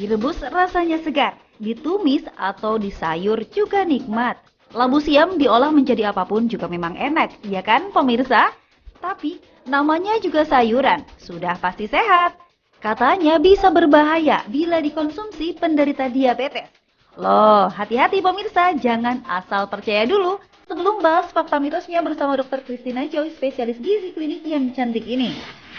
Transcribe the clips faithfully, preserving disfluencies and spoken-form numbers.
Direbus rasanya segar, ditumis atau disayur juga nikmat. Labu siam diolah menjadi apapun juga memang enak, ya kan pemirsa? Tapi namanya juga sayuran, sudah pasti sehat. Katanya bisa berbahaya bila dikonsumsi penderita diabetes. Loh, hati-hati pemirsa, jangan asal percaya dulu. Sebelum bahas fakta mitosnya bersama dokter Christina Joy, spesialis gizi klinik yang cantik ini.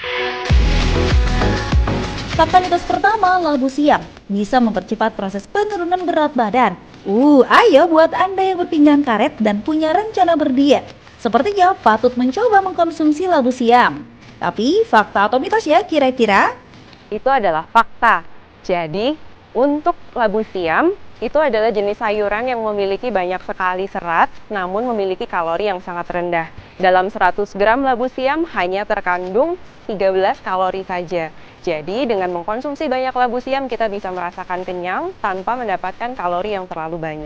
Fakta mitos pertama, labu siam bisa mempercepat proses penurunan berat badan. Uh, ayo buat Anda yang berpinggang karet dan punya rencana berdiet. Sepertinya patut mencoba mengkonsumsi labu siam. Tapi fakta atau mitos ya kira-kira? Itu adalah fakta. Jadi, untuk labu siam, itu adalah jenis sayuran yang memiliki banyak sekali serat, namun memiliki kalori yang sangat rendah. Dalam seratus gram labu siam hanya terkandung tiga belas kalori saja. Jadi, dengan mengkonsumsi banyak labu siam, kita bisa merasakan kenyang tanpa mendapatkan kalori yang terlalu banyak.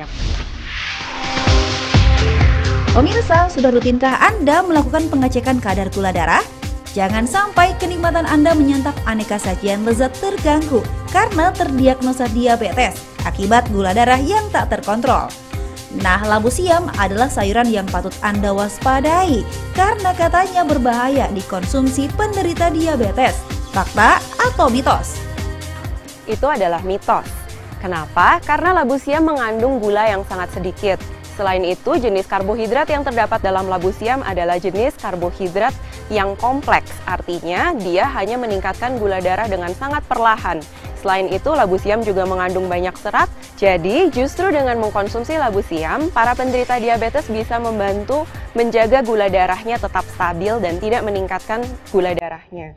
Pemirsa, sudah rutinkah Anda melakukan pengecekan kadar gula darah? Jangan sampai kenikmatan Anda menyantap aneka sajian lezat terganggu karena terdiagnosa diabetes akibat gula darah yang tak terkontrol. Nah, labu siam adalah sayuran yang patut Anda waspadai karena katanya berbahaya dikonsumsi penderita diabetes. Fakta atau mitos? Itu adalah mitos. Kenapa? Karena labu siam mengandung gula yang sangat sedikit. Selain itu, jenis karbohidrat yang terdapat dalam labu siam adalah jenis karbohidrat yang kompleks. Artinya, dia hanya meningkatkan gula darah dengan sangat perlahan. Selain itu, labu siam juga mengandung banyak serat. Jadi, justru dengan mengkonsumsi labu siam, para penderita diabetes bisa membantu menjaga gula darahnya tetap stabil dan tidak meningkatkan gula darahnya.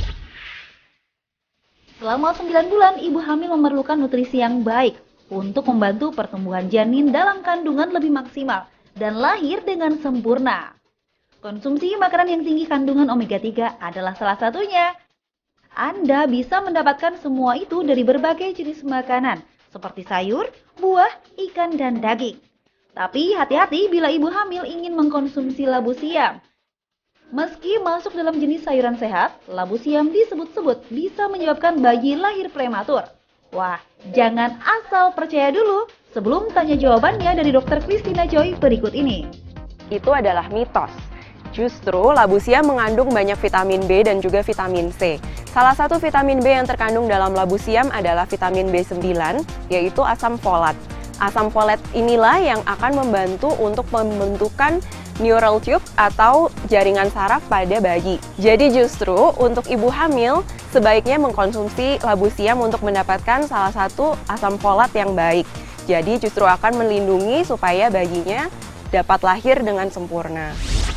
Selama sembilan bulan, ibu hamil memerlukan nutrisi yang baik untuk membantu pertumbuhan janin dalam kandungan lebih maksimal dan lahir dengan sempurna. Konsumsi makanan yang tinggi kandungan omega tiga adalah salah satunya. Anda bisa mendapatkan semua itu dari berbagai jenis makanan, seperti sayur, buah, ikan, dan daging. Tapi hati-hati bila ibu hamil ingin mengkonsumsi labu siam. Meski masuk dalam jenis sayuran sehat, labu siam disebut-sebut bisa menyebabkan bayi lahir prematur. Wah, jangan asal percaya dulu sebelum tanya jawabannya dari dokter Christina Joy berikut ini. Itu adalah mitos. Justru labu siam mengandung banyak vitamin B dan juga vitamin C. Salah satu vitamin B yang terkandung dalam labu siam adalah vitamin B sembilan, yaitu asam folat. Asam folat inilah yang akan membantu untuk pembentukan neural tube atau jaringan saraf pada bayi. Jadi justru untuk ibu hamil sebaiknya mengkonsumsi labu siam untuk mendapatkan salah satu asam folat yang baik. Jadi justru akan melindungi supaya bayinya dapat lahir dengan sempurna.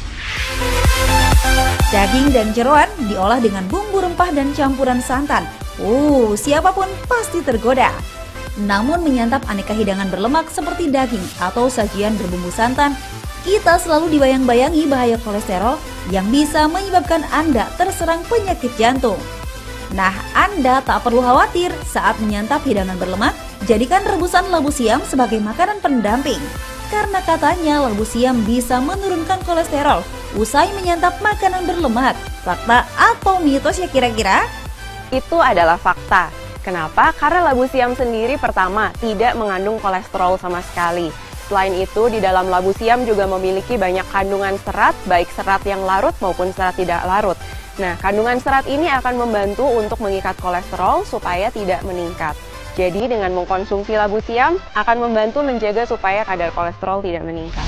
Daging dan jeroan diolah dengan bumbu rempah dan campuran santan. Uh, siapapun pasti tergoda. Namun menyantap aneka hidangan berlemak seperti daging atau sajian berbumbu santan, kita selalu dibayang-bayangi bahaya kolesterol yang bisa menyebabkan Anda terserang penyakit jantung. Nah, Anda tak perlu khawatir saat menyantap hidangan berlemak, jadikan rebusan labu siam sebagai makanan pendamping. Karena katanya labu siam bisa menurunkan kolesterol usai menyantap makanan berlemak. Fakta atau mitos ya kira-kira? Itu adalah fakta. Kenapa? Karena labu siam sendiri pertama tidak mengandung kolesterol sama sekali. Selain itu, di dalam labu siam juga memiliki banyak kandungan serat, baik serat yang larut maupun serat tidak larut. Nah, kandungan serat ini akan membantu untuk mengikat kolesterol supaya tidak meningkat. Jadi, dengan mengkonsumsi labu siam akan membantu menjaga supaya kadar kolesterol tidak meningkat.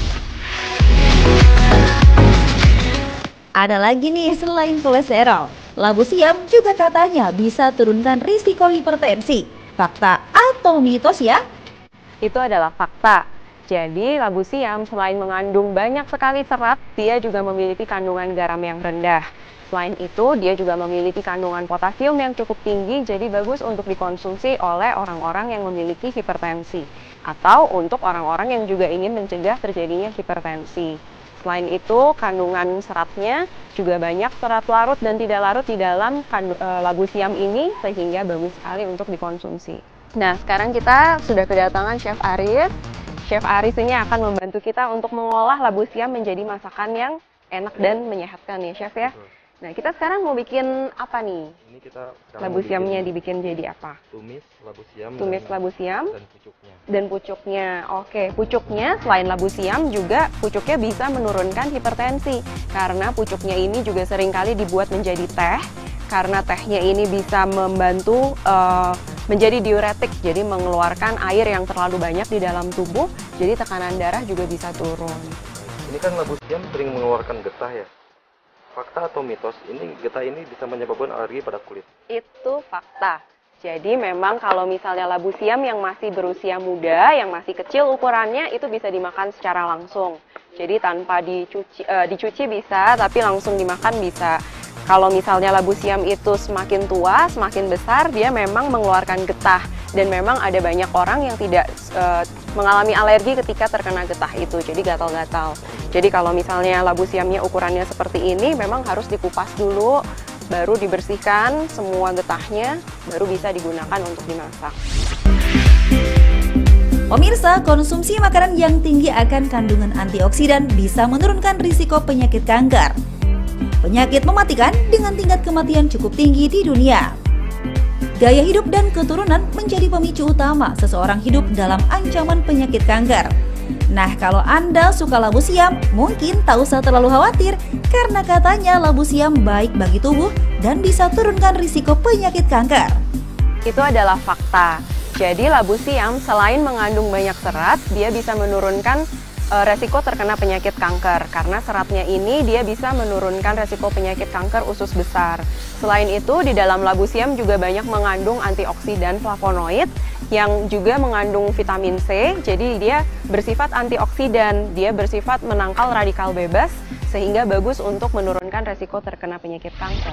Ada lagi nih selain kolesterol, labu siam juga katanya bisa turunkan risiko hipertensi. Fakta atau mitos ya? Itu adalah fakta. Jadi, labu siam selain mengandung banyak sekali serat, dia juga memiliki kandungan garam yang rendah. Selain itu, dia juga memiliki kandungan potasium yang cukup tinggi, jadi bagus untuk dikonsumsi oleh orang-orang yang memiliki hipertensi. Atau untuk orang-orang yang juga ingin mencegah terjadinya hipertensi. Selain itu, kandungan seratnya juga banyak serat larut dan tidak larut di dalam labu siam ini, sehingga bagus sekali untuk dikonsumsi. Nah, sekarang kita sudah kedatangan Chef Aris. Chef Aris ini akan membantu kita untuk mengolah labu siam menjadi masakan yang enak dan menyehatkan ya Chef ya. Nah, kita sekarang mau bikin apa nih? Ini kita sekarang Labu mau siamnya bikin dibikin jadi apa? tumis labu siam Tumis dan, labu siam dan pucuknya. dan pucuknya. Oke, pucuknya selain labu siam juga pucuknya bisa menurunkan hipertensi. Karena pucuknya ini juga seringkali dibuat menjadi teh. Karena tehnya ini bisa membantu uh, menjadi diuretik, jadi mengeluarkan air yang terlalu banyak di dalam tubuh, jadi tekanan darah juga bisa turun. Ini kan labu siam sering mengeluarkan getah ya. Fakta atau mitos, ini getah ini bisa menyebabkan alergi pada kulit? Itu fakta. Jadi memang kalau misalnya labu siam yang masih berusia muda, yang masih kecil ukurannya, itu bisa dimakan secara langsung. Jadi tanpa dicuci, uh, dicuci bisa, tapi langsung dimakan bisa. Kalau misalnya labu siam itu semakin tua, semakin besar, dia memang mengeluarkan getah. Dan memang ada banyak orang yang tidak uh, mengalami alergi ketika terkena getah itu, jadi gatal-gatal. Jadi kalau misalnya labu siamnya ukurannya seperti ini, memang harus dikupas dulu, baru dibersihkan semua getahnya, baru bisa digunakan untuk dimasak. Pemirsa, konsumsi makanan yang tinggi akan kandungan antioksidan bisa menurunkan risiko penyakit kanker. Penyakit mematikan dengan tingkat kematian cukup tinggi di dunia. Gaya hidup dan keturunan menjadi pemicu utama seseorang hidup dalam ancaman penyakit kanker. Nah, kalau Anda suka labu siam, mungkin tak usah terlalu khawatir karena katanya labu siam baik bagi tubuh dan bisa turunkan risiko penyakit kanker. Itu adalah fakta. Jadi labu siam selain mengandung banyak serat, dia bisa menurunkan e, resiko terkena penyakit kanker. Karena seratnya ini dia bisa menurunkan resiko penyakit kanker usus besar. Selain itu, di dalam labu siam juga banyak mengandung antioksidan flavonoid yang juga mengandung vitamin C, jadi dia bersifat antioksidan, dia bersifat menangkal radikal bebas, sehingga bagus untuk menurunkan resiko terkena penyakit kanker.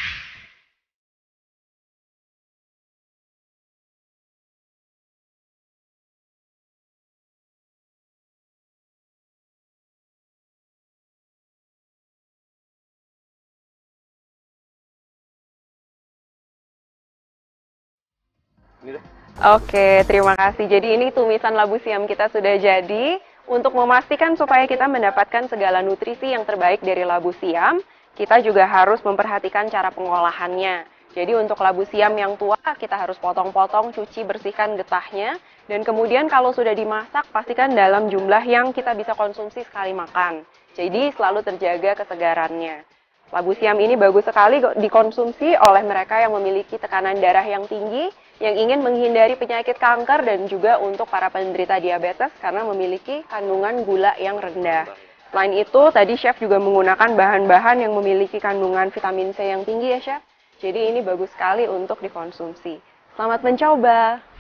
Ini dah. Oke, terima kasih. Jadi ini tumisan labu siam kita sudah jadi. Untuk memastikan supaya kita mendapatkan segala nutrisi yang terbaik dari labu siam, kita juga harus memperhatikan cara pengolahannya. Jadi untuk labu siam yang tua, kita harus potong-potong, cuci, bersihkan getahnya. Dan kemudian kalau sudah dimasak, pastikan dalam jumlah yang kita bisa konsumsi sekali makan. Jadi selalu terjaga kesegarannya. Labu siam ini bagus sekali dikonsumsi oleh mereka yang memiliki tekanan darah yang tinggi, yang ingin menghindari penyakit kanker dan juga untuk para penderita diabetes karena memiliki kandungan gula yang rendah. Selain itu, tadi Chef juga menggunakan bahan-bahan yang memiliki kandungan vitamin C yang tinggi ya Chef. Jadi ini bagus sekali untuk dikonsumsi. Selamat mencoba!